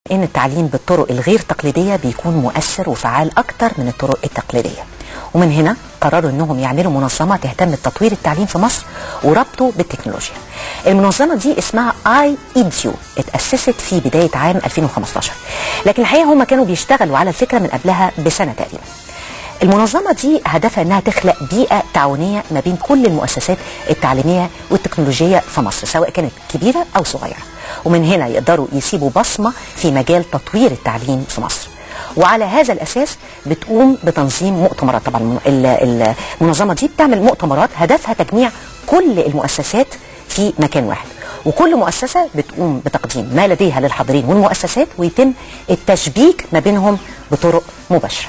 إن التعليم بالطرق الغير تقليدية بيكون مؤثر وفعال أكتر من الطرق التقليدية، ومن هنا قرروا إنهم يعملوا منظمة تهتم بتطوير التعليم في مصر وربطه بالتكنولوجيا. المنظمة دي اسمها iEDU، اتأسست في بداية عام 2015، لكن الحقيقة هم كانوا بيشتغلوا على الفكرة من قبلها بسنة تقريبا. المنظمة دي هدفها انها تخلق بيئة تعاونية ما بين كل المؤسسات التعليمية والتكنولوجية في مصر، سواء كانت كبيرة او صغيرة، ومن هنا يقدروا يسيبوا بصمة في مجال تطوير التعليم في مصر. وعلى هذا الاساس بتقوم بتنظيم مؤتمرات. طبعا المنظمة دي بتعمل مؤتمرات هدفها تجميع كل المؤسسات في مكان واحد، وكل مؤسسة بتقوم بتقديم ما لديها للحاضرين والمؤسسات، ويتم التشبيك ما بينهم بطرق مباشرة.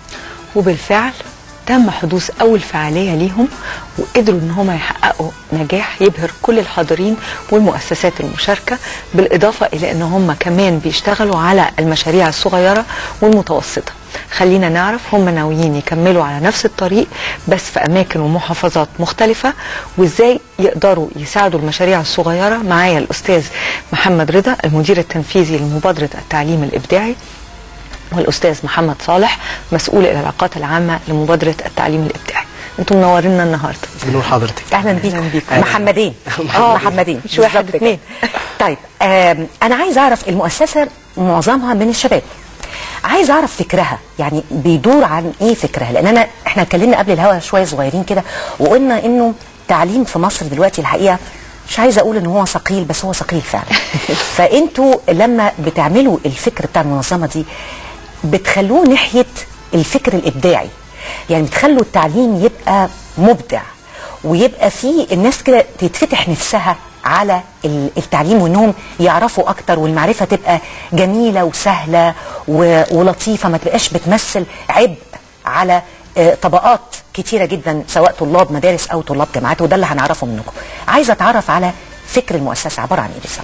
وبالفعل تم حدوث أول فعالية ليهم، وقدروا إن هم يحققوا نجاح يبهر كل الحاضرين والمؤسسات المشاركة، بالإضافة إلى إن هم كمان بيشتغلوا على المشاريع الصغيرة والمتوسطة. خلينا نعرف هم ناويين يكملوا على نفس الطريق بس في أماكن ومحافظات مختلفة، وإزاي يقدروا يساعدوا المشاريع الصغيرة. معايا الأستاذ محمد رضا المدير التنفيذي لمبادرة التعليم الإبداعي، والأستاذ محمد صالح مسؤول العلاقات العامة لمبادرة التعليم الإبداعي. انتم منورينا النهارده. بنور حضرتك. اهلا بيكم. محمدين. محمدين مش واحد اتنين. طيب انا عايز اعرف، المؤسسة معظمها من الشباب، عايز اعرف فكرها، يعني بيدور عن ايه فكرها؟ لان احنا اتكلمنا قبل الهوا شوية صغيرين كده وقلنا انه التعليم في مصر دلوقتي الحقيقة مش عايزه اقول ان هو ثقيل، بس هو ثقيل فعلا. فانتوا لما بتعملوا الفكر بتاع المنظمة دي بتخلوه ناحية الفكر الإبداعي، يعني بتخلوا التعليم يبقى مبدع، ويبقى فيه الناس كده تتفتح نفسها على التعليم، وانهم يعرفوا اكتر، والمعرفة تبقى جميلة وسهلة ولطيفة، ما تبقاش بتمثل عبء على طبقات كتيرة جدا، سواء طلاب مدارس او طلاب جامعات، وده اللي هنعرفه منكم. عايزة اتعرف على فكر المؤسسة عبارة عن ايه بالظبط؟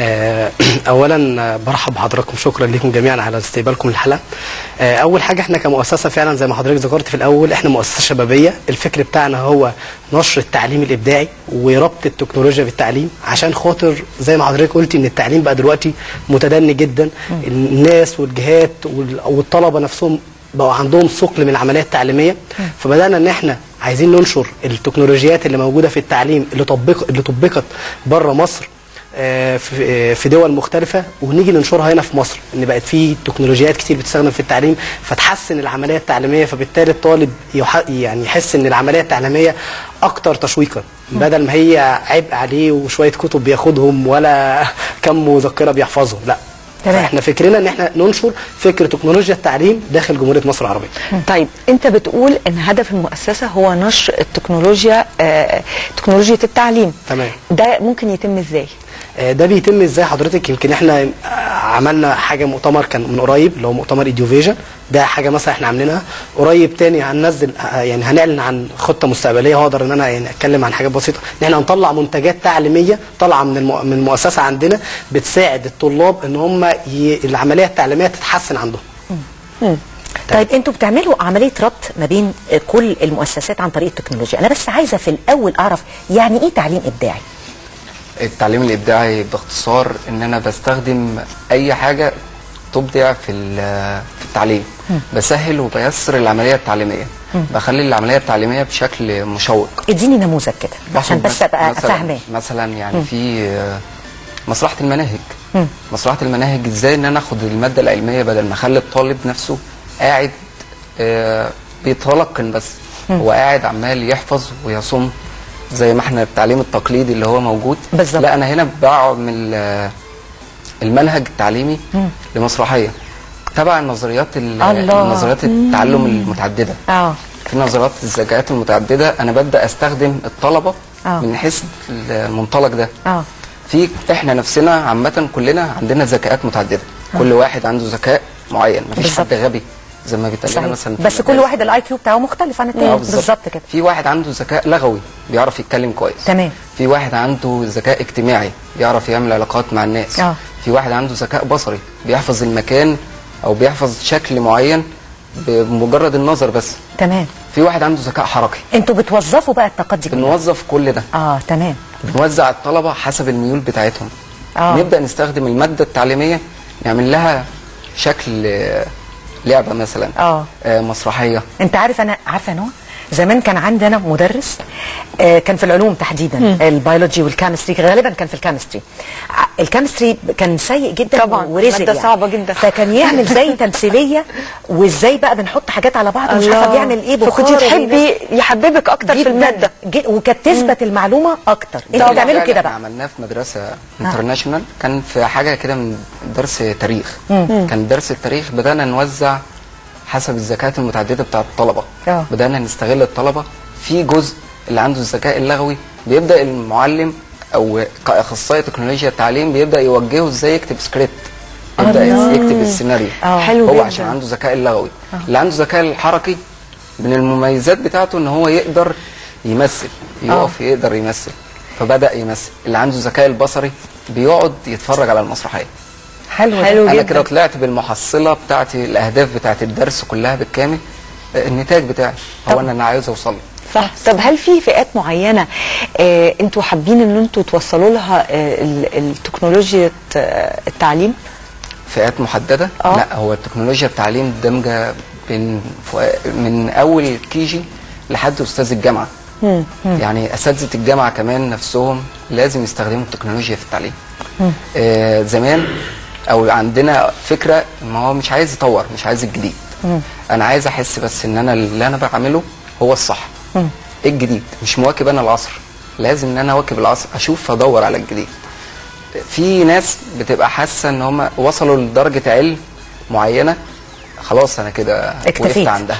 اولا برحب بحضراتكم، شكرا لكم جميعا على استقبالكم الحلقه. اول حاجه، احنا كمؤسسه فعلا زي ما حضرتك ذكرت في الاول، احنا مؤسسه شبابيه. الفكر بتاعنا هو نشر التعليم الابداعي وربط التكنولوجيا بالتعليم، عشان خاطر زي ما حضرتك قلتي ان التعليم بقى دلوقتي متدني جدا. الناس والجهات والطلبه نفسهم بقوا عندهم ثقل من العمليات التعليميه، فبدانا ان احنا عايزين ننشر التكنولوجيات اللي موجوده في التعليم اللي طبقت بره مصر في دول مختلفة، ونيجي ننشرها هنا في مصر، ان بقت في تكنولوجيات كتير بتستخدم في التعليم فتحسن العملية التعليمية، فبالتالي الطالب يعني يحس ان العملية التعليمية اكتر تشويقا، بدل ما هي عبء عليه وشوية كتب بياخدهم ولا كم مذكرة بيحفظهم. لا، احنا فكرنا ان احنا ننشر فكر تكنولوجيا التعليم داخل جمهورية مصر العربية. طيب انت بتقول ان هدف المؤسسة هو نشر التكنولوجيا، تكنولوجيا التعليم. تمام. ده ممكن يتم ازاي؟ ده بيتم ازاي حضرتك؟ يمكن احنا عملنا حاجه، مؤتمر كان من قريب اللي هو مؤتمر ايديوفيجن، ده حاجه مثلا احنا عاملينها قريب. تاني هننزل، يعني هنعلن عن خطه مستقبليه، هقدر ان انا يعني اتكلم عن حاجات بسيطه، ان احنا هنطلع منتجات تعليميه طالعه من المؤسسه عندنا بتساعد الطلاب ان هم العمليه التعليميه تتحسن عندهم. طيب انتوا بتعملوا عملية ربط ما بين كل المؤسسات عن طريق التكنولوجيا. انا بس عايزه في الاول اعرف يعني ايه تعليم ابداعي؟ التعليم الإبداعي باختصار إن أنا بستخدم أي حاجة تبدع في التعليم، بسهل وبيسر العملية التعليمية، بخلي العملية التعليمية بشكل مشوق. اديني نموذج كده عشان بس ابقى فاهماه. مثلا يعني في مصلحة المناهج. مصلحة المناهج ازاي ان انا اخد المادة العلمية بدل ما اخلي الطالب نفسه قاعد بيتلقن بس، هو قاعد عمال يحفظ ويصم زي ما احنا التعليم التقليدي اللي هو موجود بالزبط. لا، انا هنا بعمل المنهج التعليمي لمسرحيه تبع نظريات التعلم المتعدده. في نظريات الذكاءات المتعدده انا ببدا استخدم الطلبه من حيث المنطلق ده. في احنا نفسنا عامه كلنا عندنا ذكاءات متعدده، كل واحد عنده ذكاء معين، مفيش حد غبي زي ما بيتقال لنا مثلا، بس كل واحد الاي كيو بتاعه مختلف عن التاني. بالظبط كده. في واحد عنده ذكاء لغوي بيعرف يتكلم كويس. تمام. في واحد عنده ذكاء اجتماعي بيعرف يعمل علاقات مع الناس. في واحد عنده ذكاء بصري بيحفظ المكان او بيحفظ شكل معين بمجرد النظر بس. تمام. في واحد عنده ذكاء حركي. انتوا بتوظفوا بقى الطاقات دي كلها؟ بنوظف كل ده. تمام. بنوزع الطلبه حسب الميول بتاعتهم. نبدا نستخدم الماده التعليميه نعمل لها شكل لعبه مثلا، مسرحيه. انت عارف، انا عارفه نوع زمان كان عندنا مدرس كان في العلوم تحديدا، البيولوجي والكيمستري، غالبا كان في الكيمستري. الكيمستري كان سيء جدا طبعا، ورزق ماده صعبه جدا، فكان يعمل زي تمثيليه وازاي بقى بنحط حاجات على بعض ومش عارفه بيعمل ايه، فكنت تحبي يحببك اكتر في الماده وكانت تثبت المعلومه اكتر. انتوا بتعملوا كده بقى؟ عملناه في مدرسه انترناشونال، كان في حاجه كده من درس تاريخ. كان درس التاريخ بدانا نوزع حسب الذكاءات المتعدده بتاعه الطلبه. بدانا نستغل الطلبه في جزء اللي عنده الذكاء اللغوي، بيبدا المعلم او كاخصائي تكنولوجيا التعليم بيبدا يوجهه ازاي يكتب سكريبت، يبدا يكتب السيناريو. حلو هو جدا. عشان عنده ذكاء اللغوي. اللي عنده ذكاء الحركي من المميزات بتاعته ان هو يقدر يمثل، يقف يقدر يمثل، فبدا يمثل. اللي عنده الذكاء البصري بيقعد يتفرج على المسرحيه. حلو جدا. انا كده طلعت بالمحصله بتاعتي، الاهداف بتاعت الدرس كلها بالكامل، النتاج بتاعي هو انا عايز اوصل له. صح. طب هل في فئات معينه انتوا حابين ان انتوا توصلوا لها التكنولوجيا التعليم؟ فئات محدده؟ لا، هو التكنولوجيا التعليم دمجه من اول كيجي لحد استاذ الجامعه. يعني اساتذه الجامعه كمان نفسهم لازم يستخدموا التكنولوجيا في التعليم. زمان او عندنا فكره ما هو مش عايز يطور، مش عايز الجديد. انا عايز احس بس ان انا اللي انا بعمله هو الصح. ايه الجديد؟ مش مواكب انا العصر، لازم ان انا اواكب العصر، اشوف ادور على الجديد. في ناس بتبقى حاسه ان هم وصلوا لدرجه علم معينه، خلاص انا كده وقفت عندها.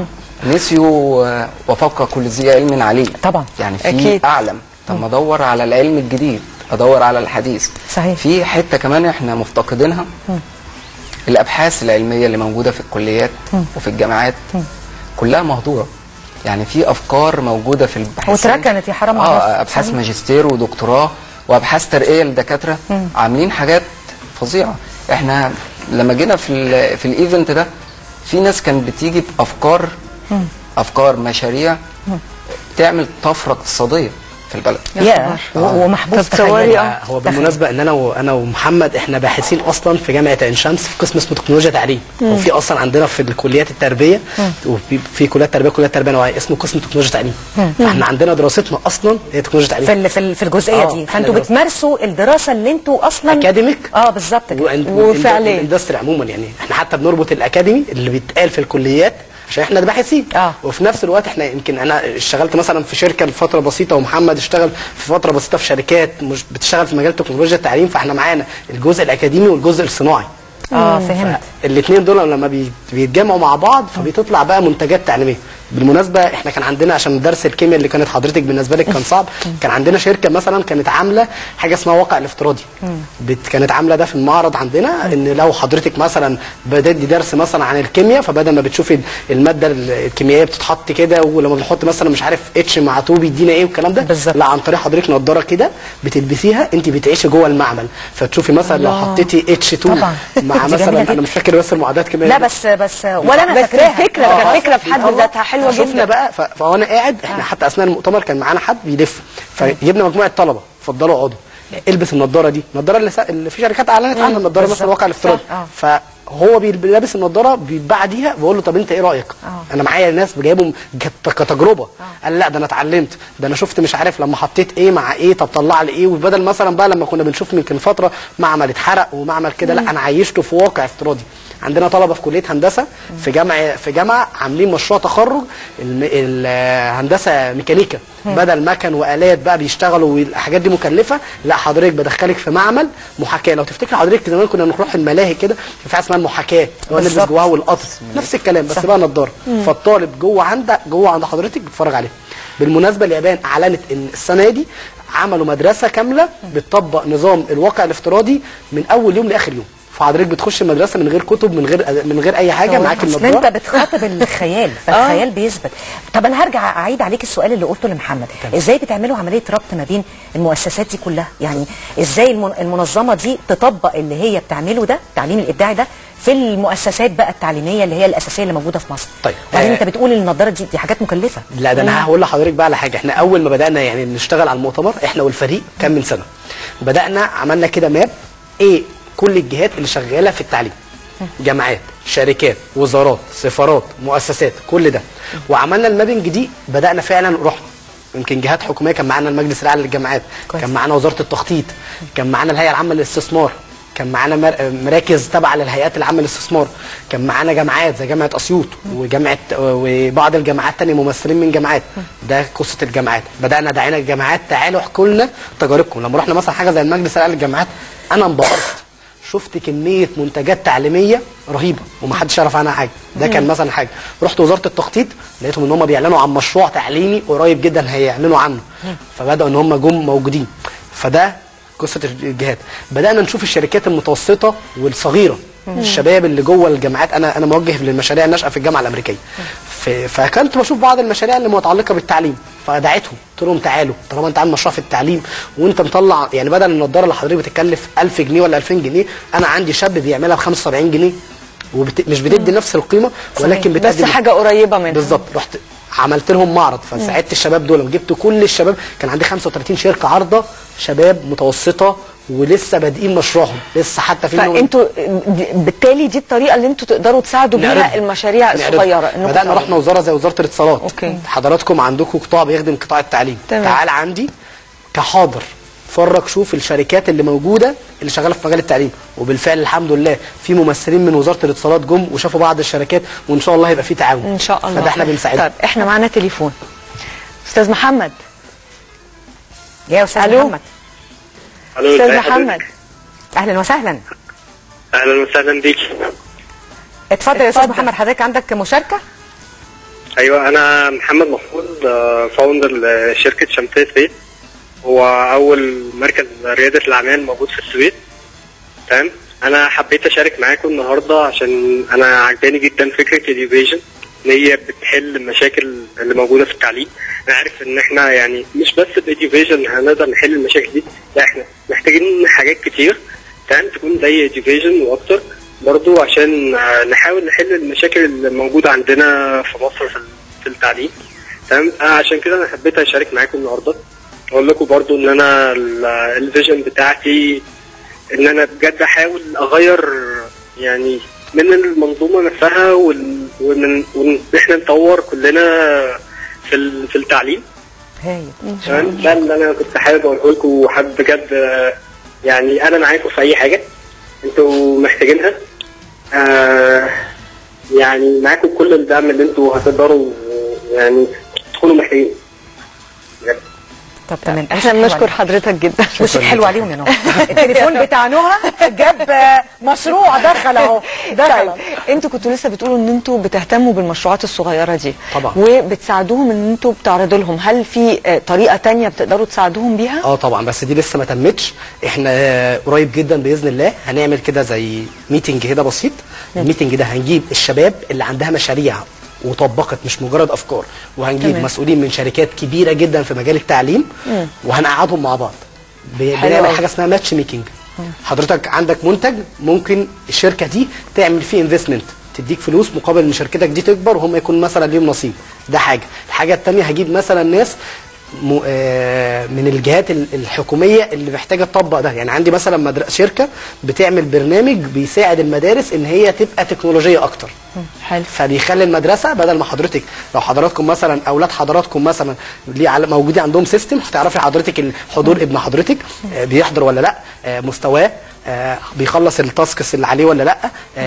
نسيوا وفوق كل ذي علم عليم. طبعا يعني في أكيد. اعلم. طب ما ادور على العلم الجديد، ادور على الحديث. صحيح. في حته كمان احنا مفتقدينها، الابحاث العلميه اللي موجوده في الكليات وفي الجامعات كلها مهدوره. يعني في افكار موجوده في البحث وتركنت يا حرام. ابحاث ماجستير ودكتوراه وابحاث ترقيه للدكاتره، عاملين حاجات فظيعه. احنا لما جينا في الايفنت ده، في ناس كانت بتيجي بافكار، افكار مشاريع تعمل طفره اقتصاديه في البلد. ومحبوس. هو بالمناسبه ان انا ومحمد احنا باحثين اصلا في جامعه عين شمس في قسم اسمه تكنولوجيا تعليم. وفي اصلا عندنا في الكليات التربيه، وفي كليات تربيه، كليات تربيه نوعيه اسمه قسم تكنولوجيا تعليم. فاحنا عندنا دراستنا اصلا هي تكنولوجيا تعليم في الجزئيه دي. فانتوا بتمارسوا الدراسه اللي انتوا اصلا اكاديميك. بالظبط كده. وفعليا الاندستري عموما. يعني احنا حتى بنربط الاكاديمي اللي بيتقال في الكليات عشان احنا باحثين. وفي نفس الوقت احنا يمكن انا اشتغلت مثلا في شركه لفتره بسيطه، ومحمد اشتغل في فتره بسيطه في شركات مش بتشتغل في مجال تكنولوجيا التعليم. فاحنا معانا الجزء الاكاديمي والجزء الصناعي. فهمت. الاثنين دول لما بيتجمعوا مع بعض فبتطلع بقى منتجات تعليميه. بالمناسبه احنا كان عندنا عشان درس الكيمياء اللي كانت حضرتك بالنسبه لك كان صعب، كان عندنا شركه مثلا كانت عامله حاجه اسمها واقع الافتراضي. كانت عامله ده في المعرض عندنا، ان لو حضرتك مثلا بدأت درس مثلا عن الكيمياء، فبدل ما بتشوفي الماده الكيميائيه بتتحط كده، ولما بنحط مثلا مش عارف اتش مع 2 بيدينا ايه والكلام ده بالزبط. لا، عن طريق حضرتك نضاره كده بتلبسيها، انت بتعيشي جوه المعمل، فتشوفي مثلا لو حطيتي اتش 2 مع مثلا انا مش فاكر بس المعادلات كمان. لا بس ولا انا فاكراها. فكره في حد ذاتها حلوه جدا. شفنا بقى فانا قاعد، احنا حتى اثناء المؤتمر كان معانا حد بيلف، فجبنا مجموعه طلبه، اتفضلوا اقعدوا، البس النضاره دي، النضاره اللي في شركات اعلنت عنها، النضاره مثلا الواقع الافتراضي. فهو لابس النضاره، بعديها بقول له طب انت ايه رايك؟ انا معايا ناس جايبهم كتجربه. قال لا، ده انا اتعلمت، ده انا شفت مش عارف لما حطيت ايه مع ايه، طب طلع لي ايه. وبدل مثلا بقى لما كنا بنشوف يمكن فتره معمل اتحرق ومعمل كده، لا انا عيشته في واقع افتراضي. عندنا طلبه في كليه هندسه في جامعه عاملين مشروع تخرج الهندسه ميكانيكا، بدل مكن والات بقى بيشتغلوا والحاجات دي مكلفه، لا حضرتك بدخلك في معمل محاكاه. لو تفتكر حضرتك زمان كنا بنروح الملاهي كده في حاجه اسمها المحاكاه، هو نلبس جواها والقطر نفس الكلام بس بقى نضاره. فالطالب جوه عند حضرتك بيتفرج عليه. بالمناسبه اليابان اعلنت ان السنه دي عملوا مدرسه كامله بتطبق نظام الواقع الافتراضي من اول يوم لاخر يوم. فحضرتك بتخش المدرسه من غير كتب، من غير اي حاجه، معاك النضاره. انت بتخاطب الخيال، فالخيال بيثبت. طب انا هرجع اعيد عليك السؤال اللي قلته لمحمد، ازاي بتعملوا عمليه ربط ما بين المؤسسات دي كلها؟ يعني ازاي المنظمه دي تطبق اللي هي بتعمله ده، التعليم الابداعي ده، في المؤسسات بقى التعليميه اللي هي الاساسيه اللي موجوده في مصر؟ طيب وبعدين انت بتقول النضاره دي حاجات مكلفه. لا، ده انا هقول لحضرتك بقى على حاجه. احنا اول ما بدانا يعني نشتغل على المؤتمر، احنا والفريق كان من سنه، بدانا عملنا كده ماب ايه كل الجهات اللي شغاله في التعليم، جامعات، شركات، وزارات، سفارات، مؤسسات، كل ده. وعملنا المابنج دي، بدانا فعلا رحنا يمكن جهات حكوميه، كان معانا المجلس الاعلى للجامعات، كان معانا وزاره التخطيط، كان معانا الهيئه العامه للاستثمار، كان معانا مراكز تابعه للهيئات العامه للاستثمار، كان معانا جامعات زي جامعه اسيوط وجامعه وبعض الجامعات الثانيه، ممثلين من جامعات. ده قصه الجامعات. بدانا دعينا الجامعات تعالوا احكوا لنا تجاربكم. لما رحنا مثلا حاجه زي المجلس الاعلى للجامعات، انا انبهرت، شفت كميه منتجات تعليميه رهيبه ومحدش يعرف عنها حاجه. ده كان مثلا حاجه. رحت وزاره التخطيط، لقيتهم ان هم بيعلنوا عن مشروع تعليمي قريب جدا هيعلنوا عنه، فبداوا ان هم جم موجودين. فده قصه الجهات. بدانا نشوف الشركات المتوسطه والصغيره، الشباب اللي جوه الجامعات. انا موجه للمشاريع الناشئه في الجامعه الامريكيه، فكنت بشوف بعض المشاريع اللي متعلقه بالتعليم، فدعيتهم قلت لهم تعالوا طالما انت عامل مشروع في التعليم وانت مطلع، يعني بدل النضاره اللي حضرتك بتكلف 1000 جنيه ولا 2000 جنيه، انا عندي شاب بيعملها ب 75 جنيه مش بتدي نفس القيمه، ولكن بتدي بس حاجه قريبه منها. بالظبط. رحت عملت لهم معرض، فساعدت الشباب دول وجبت كل الشباب. كان عندي 35 شركه عارضه، شباب متوسطه ولسه بادئين مشروعهم، لسه حتى في فانتوا بالتالي دي الطريقه اللي انتوا تقدروا تساعدوا بيها المشاريع الصغيره. بدانا رحنا وزاره زي وزاره الاتصالات. حضراتكم عندكم قطاع بيخدم قطاع التعليم، تعال عندي كحاضر اتفرج شوف الشركات اللي موجوده اللي شغاله في مجال التعليم. وبالفعل الحمد لله في ممثلين من وزاره الاتصالات جم وشافوا بعض الشركات، وان شاء الله هيبقى في تعاون ان شاء الله. فده احنا بنساعدهم. طب احنا معانا تليفون. استاذ محمد. يا استاذ محمد. استاذ محمد، اهلا وسهلا. اهلا وسهلا بيكي. اتفضل يا استاذ محمد، حضرتك عندك مشاركه؟ ايوه، انا محمد محفوظ، فاوندر لشركه شمسيه سويد. هو اول مركز رياده الاعمال موجود في السويد. تمام. انا حبيت اشارك معاكم النهارده عشان انا عجباني جدا فكره الإيديوفيجن، ان هي بتحل المشاكل اللي موجوده في التعليم. انا عارف ان احنا يعني مش بس بإيديوفيجن هنقدر نحل المشاكل دي، لا احنا محتاجين حاجات كتير تمام تكون زي إيديوفيجن واكتر برضو، عشان نحاول نحل المشاكل اللي موجوده عندنا في مصر في التعليم. تمام. عشان كده انا حبيت اشارك معاكم النهارده، اقول لكم برضو ان انا الفيجن بتاعتي ان انا بجد احاول اغير يعني من المنظومه نفسها، وان احنا نطور كلنا في التعليم. تمام. ده اللي انا كنت حابب اقوله لكم، وحابب بجد يعني انا معاكم في اي حاجه انتوا محتاجينها. يعني معاكم كل الدعم اللي انتوا هتقدروا يعني تكونوا محتاجين. طب تمام، احنا بنشكر حضرتك جدا. وشك حلو عليهم يا نهى. التليفون بتاع نهى جاب مشروع دخل اهو. طيب انتوا كنتوا لسه بتقولوا ان انتوا بتهتموا بالمشروعات الصغيره دي طبعا، وبتساعدوهم ان انتوا بتعرضوا لهم. هل في طريقه تانية بتقدروا تساعدوهم بيها؟ طبعا، بس دي لسه ما تمتش. احنا قريب جدا باذن الله هنعمل كده زي ميتنج كده بسيط. الميتنج ده هنجيب الشباب اللي عندها مشاريع وطبقت مش مجرد افكار، وهنجيب مسؤولين من شركات كبيره جدا في مجال التعليم وهنقعدهم مع بعض. بنعمل حاجه اسمها ماتش ميكنج. حضرتك عندك منتج ممكن الشركه دي تعمل فيه انفستمنت، تديك فلوس مقابل ان شركتك دي تكبر وهم يكون مثلا ليهم نصيب. ده حاجه. الحاجه الثانيه هجيب مثلا ناس من الجهات الحكوميه اللي محتاجه تطبق ده. يعني عندي مثلا شركه بتعمل برنامج بيساعد المدارس ان هي تبقى تكنولوجيه اكتر. حلو. فبيخلي المدرسه بدل ما حضرتك لو حضراتكم مثلا اولاد حضراتكم مثلا موجودين عندهم سيستم، هتعرفي حضرتك الحضور ابن حضرتك بيحضر ولا لا، مستواه بيخلص التاسكس اللي عليه ولا لا،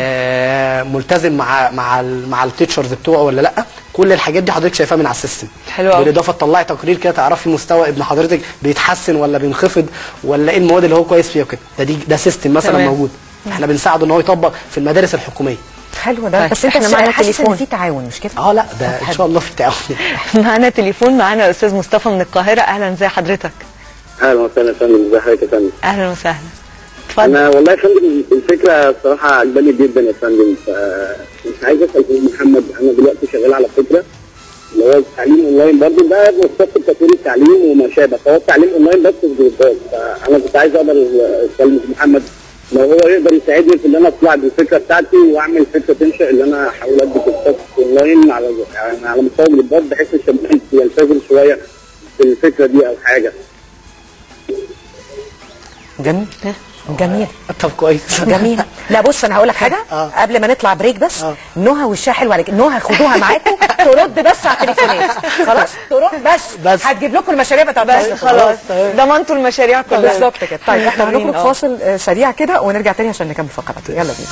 ملتزم مع التيتشرز بتوعه ولا لا. كل الحاجات دي حضرتك شايفاها من على السيستم. حلو قوي. بالاضافه تطلعي تقرير كده تعرفي مستوى ابن حضرتك بيتحسن ولا بينخفض، ولا ايه المواد اللي هو كويس فيها وكده. ده سيستم مثلا تمام. موجود. احنا بنساعده ان هو يطبق في المدارس الحكوميه. حلو ده. بس احنا معانا تليفون في تعاون مش كده؟ لا ده ان شاء الله في تعاون. معانا تليفون، معانا الاستاذ مصطفى من القاهره. اهلا، ازي حضرتك؟ اهلا وسهلا يا فندم. ازي حضرتك يا فندم؟ اهلا وسهلا. اتفضل. انا والله يا فندم الفكره الصراحه عجباني جدا يا فندم. مش عايز اسال استاذ محمد، انا دلوقتي شغال على فكره اللي هو التعليم اونلاين برضه، ده مختص بتطوير التعليم وما شابه، فهو التعليم اونلاين بس في جروبات. فانا كنت عايز اقدر استاذ محمد لو هو يقدر يساعدني في ان انا اطلع بالفكره بتاعتي واعمل فكره تنشئ اللي انا احاول ادي كورسات اونلاين على مستوى جروبات، بحيث الشباب يلتزم شويه في الفكره دي او حاجه. جميل. جميل. طب كويس. جميل. لا بص انا هقول لك حاجه قبل ما نطلع بريك بس. نهى وشها حلو عليك. نهى خدوها معاكم ترد بس على التليفونات خلاص ترد بس هتجيب لكم المشاريع بتاعتكم خلاص ضمنتوا المشاريع كلها بالظبط كده. طيب احنا هنخرج فاصل سريع كده ونرجع تاني عشان نكمل فقرات. يلا بينا.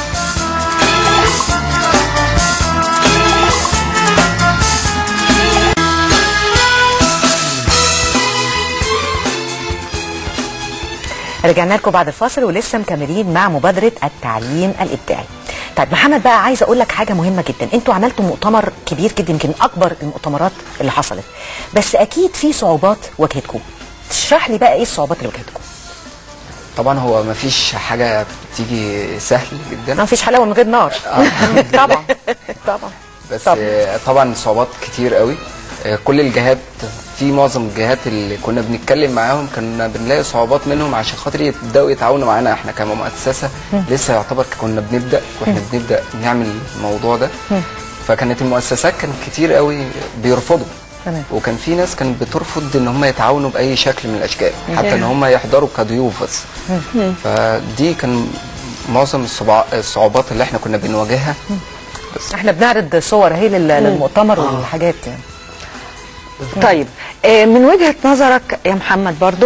رجعنا لكم بعد الفاصل ولسه مكملين مع مبادرة التعليم الإبداعي. طيب محمد بقى عايزه اقول لك حاجه مهمه جدا. انتوا عملتوا مؤتمر كبير جدا يمكن اكبر المؤتمرات اللي حصلت، بس اكيد في صعوبات واجهتكم. تشرح لي بقى ايه الصعوبات اللي واجهتكم؟ طبعا هو ما فيش حاجه بتيجي سهل جدا، ما فيش حلاوه من غير نار. طبعا طبعا. بس طبعا صعوبات كتير قوي. كل الجهات، في معظم الجهات اللي كنا بنتكلم معاهم كنا بنلاقي صعوبات منهم عشان خاطر يبداوا يتعاونوا معانا. احنا كمؤسسه لسه يعتبر كنا بنبدا واحنا بنبدا نعمل الموضوع ده، فكانت المؤسسات كان كتير قوي بيرفضوا. وكان في ناس كانت بترفض ان هم يتعاونوا باي شكل من الاشكال، حتى ان هم يحضروا كضيوف بس. فدي كان معظم الصعوبات اللي احنا كنا بنواجهها. بس احنا بنعرض صور اهي للمؤتمر والحاجات يعني. طيب من وجهة نظرك يا محمد برضو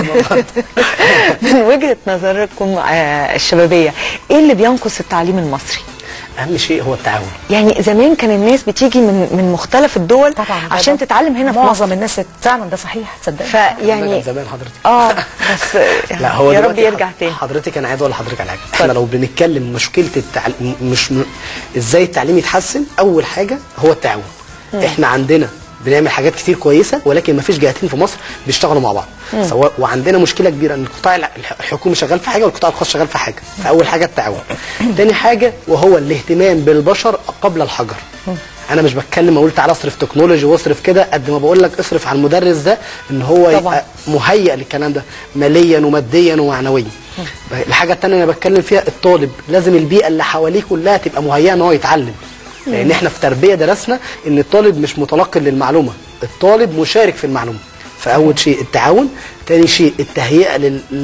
من وجهة نظركم الشبابية، ايه اللي بينقص التعليم المصري؟ اهم شيء هو التعاون. يعني زمان كان الناس بتيجي من مختلف الدول طبعا عشان تتعلم هنا في مصر. معظم الناس فعلا ده صحيح تصدق. فيعني زمان حضرتك بس لا هو يا رب يرجع تاني. حضرتك انا عايز اقول لحضرتك على حاجه. احنا لو بنتكلم مشكله التعليم ازاي التعليم يتحسن، اول حاجه هو التعاون. احنا عندنا بنعمل حاجات كتير كويسه ولكن ما فيش جهتين في مصر بيشتغلوا مع بعض سواء، وعندنا مشكله كبيره ان القطاع الحكومي شغال في حاجه والقطاع الخاص شغال في حاجه. فاول حاجه التعاون. تاني حاجه وهو الاهتمام بالبشر قبل الحجر. انا مش بتكلم اقول تعالى اصرف تكنولوجي واصرف كده، قد ما بقول لك اصرف على المدرس ده ان هو يبقى مهيئ للكلام ده ماليا وماديا ومعنويا. الحاجه الثانيه انا بتكلم فيها الطالب، لازم البيئه اللي حواليه كلها تبقى مهيئه ان هو يتعلم. لان احنا في تربيه درسنا ان الطالب مش متلقي للمعلومه، الطالب مشارك في المعلومه. فاول شيء التعاون، ثاني شيء التهيئه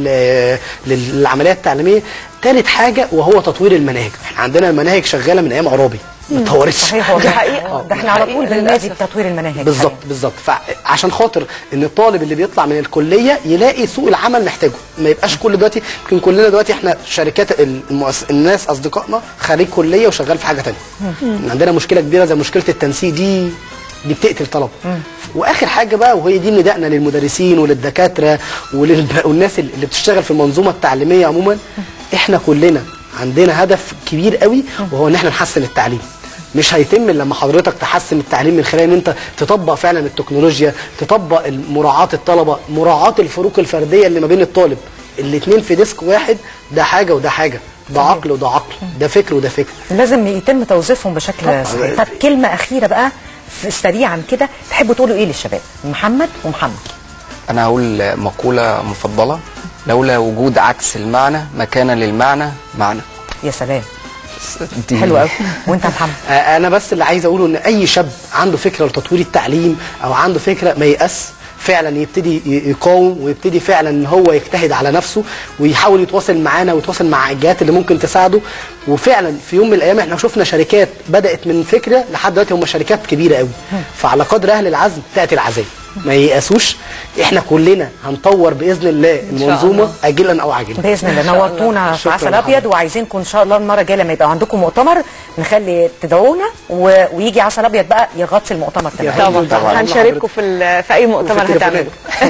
للعمليه التعليميه، ثالث حاجه وهو تطوير المناهج. احنا عندنا المناهج شغاله من ايام عرابي ما اتطورتش. صحيح دي حقيقه. ده احنا على طول بننادي بتطوير المناهج. بالظبط. فعشان خاطر ان الطالب اللي بيطلع من الكليه يلاقي سوق العمل محتاجه، ما يبقاش كل دلوقتي يمكن كلنا دلوقتي احنا شركات الناس اصدقائنا خريج كليه وشغال في حاجه ثانيه. عندنا مشكله كبيره زي مشكله التنسيق دي بتقتل طلب. واخر حاجه بقى وهي دي ندائنا للمدرسين وللدكاتره والناس اللي بتشتغل في المنظومه التعليميه عموما، احنا كلنا عندنا هدف كبير قوي وهو ان احنا نحسن التعليم. مش هيتم لما حضرتك تحسن التعليم من خلال ان انت تطبق فعلا التكنولوجيا، تطبق مراعاه الطلبه، مراعاه الفروق الفرديه اللي ما بين الطالب. الاثنين في ديسك واحد، ده حاجه وده حاجه، ده عقل وده عقل، ده فكر وده فكر. لازم يتم توظيفهم بشكل صحيح. طب كلمه اخيره بقى سريعا كده تحبوا تقولوا ايه للشباب؟ محمد ومحمد. انا هقول مقوله مفضله: لولا وجود عكس المعنى ما كان للمعنى معنى. يا سلام حلو قوي. وانت يا محمد؟ انا بس اللي عايز اقوله ان اي شاب عنده فكره لتطوير التعليم او عنده فكره ما ييأس، فعلا يبتدي يقاوم ويبتدي فعلا ان هو يجتهد على نفسه ويحاول يتواصل معانا ويتواصل مع الجهات اللي ممكن تساعده. وفعلا في يوم من الايام احنا شفنا شركات بدات من فكره لحد دلوقتي هم شركات كبيره قوي. فعلى قدر اهل العزم تاتي العزايم، ما ييأسوش. احنا كلنا هنطور باذن الله المنظومه اجلا او عاجلا باذن الله. نورتونا في عسل ابيض، وعايزينكم ان شاء الله المره الجايه لما يبقى عندكم مؤتمر نخلي تدعونا ويجي عسل ابيض بقى يغطي المؤتمر. طبعا هنشارككم في اي مؤتمر هتعملوا.